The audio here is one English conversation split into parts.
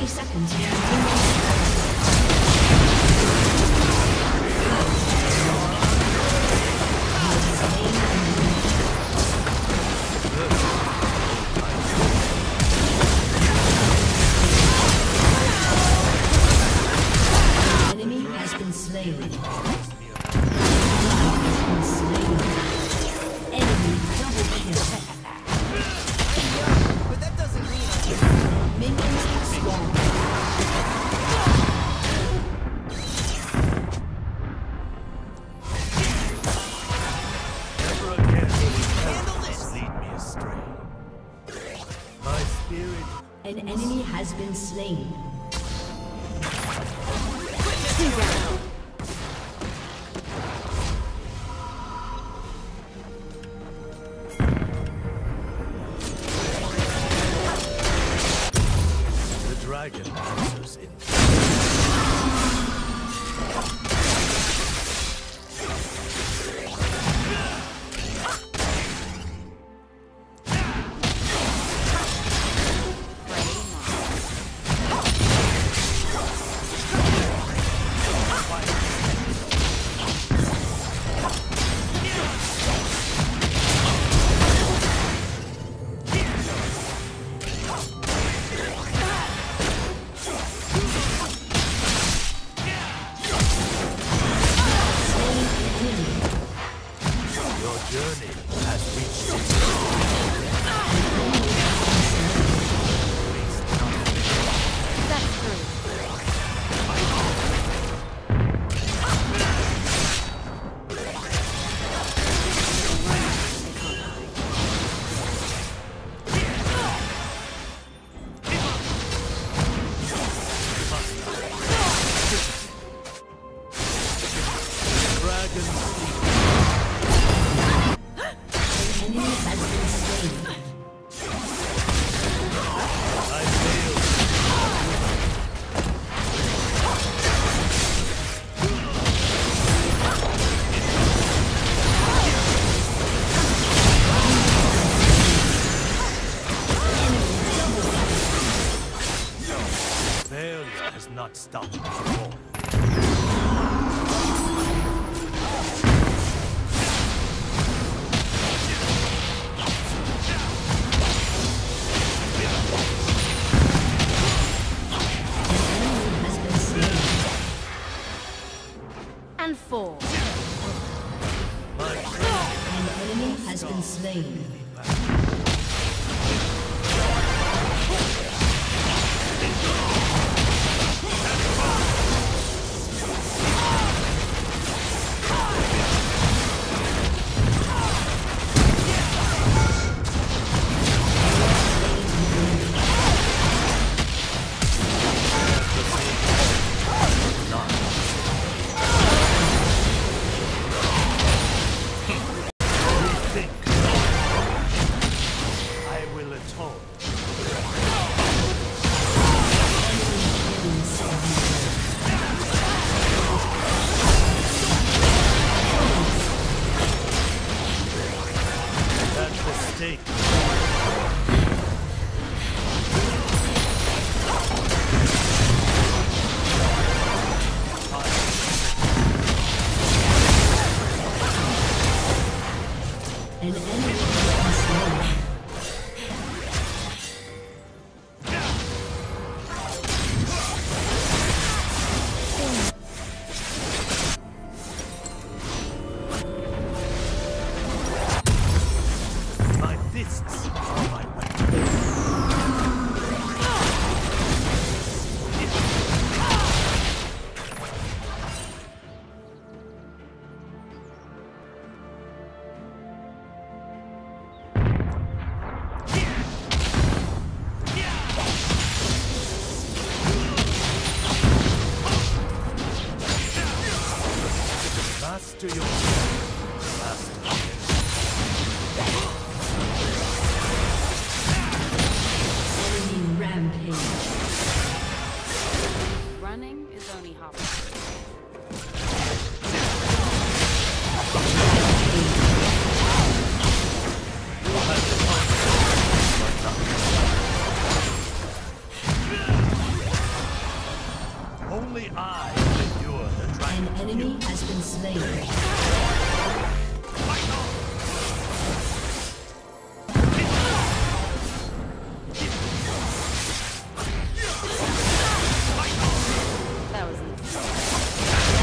30 seconds to continue. An enemy has been slain. The dragon answers in. Not stop before. And 4. An enemy has been slain. Master your Enemy rampage. Running is only half. I can endure the An dragon's enemy fury. has been slain. That was easy.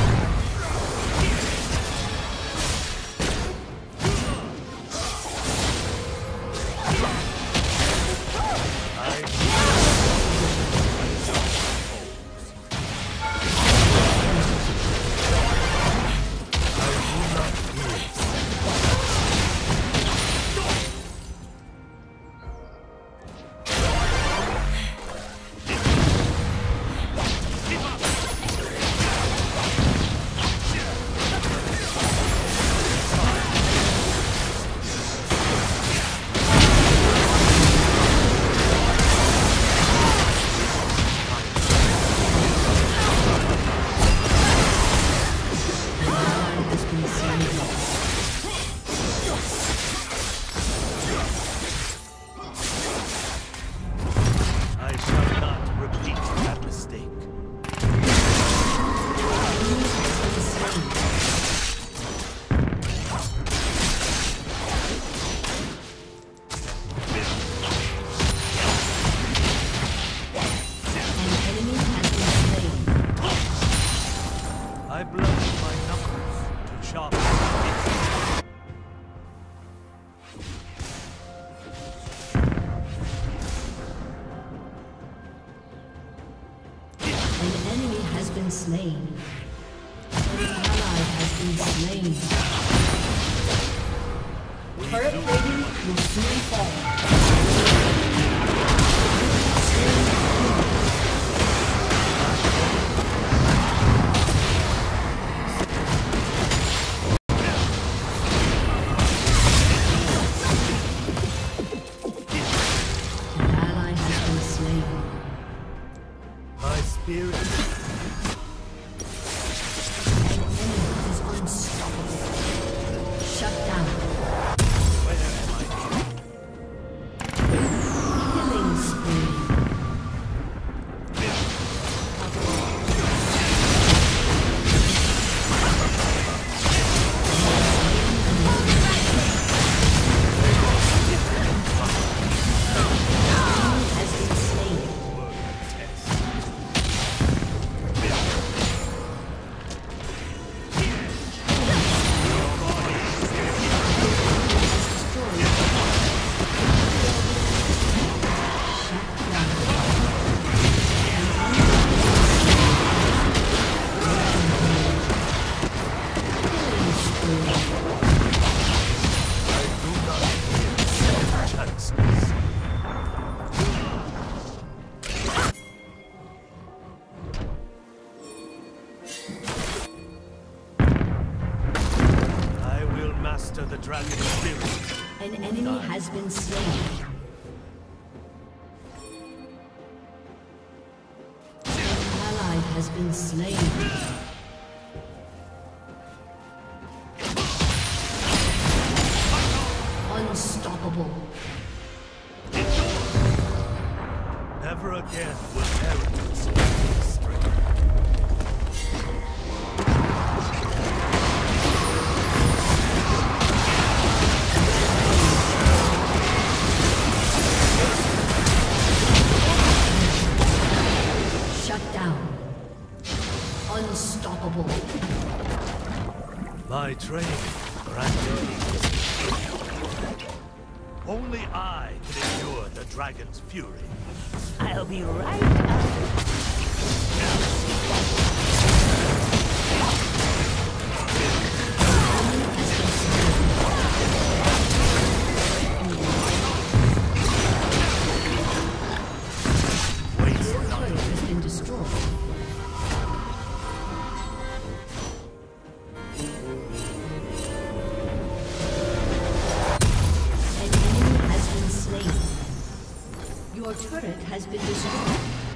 I shall not repeat that mistake. An enemy has been slain. I blunted my knuckles to sharpen my An enemy has been slain. An ally has been slain. Turret plating will soon fall. An ally has been slain. My spirit An enemy is unstoppable. Shut down. where am I? Killing spree. Has been slain. Chances. I will master the dragon's spirit. An enemy has been slain. An ally has been slain. Unstoppable. Never again will arrogance be strength. Shut down. Unstoppable. My training granted me this. Only I can endure the dragon's fury. I'll be right up. Waste Your not. turret has been destroyed. An enemy has been slain. Your turret has been destroyed.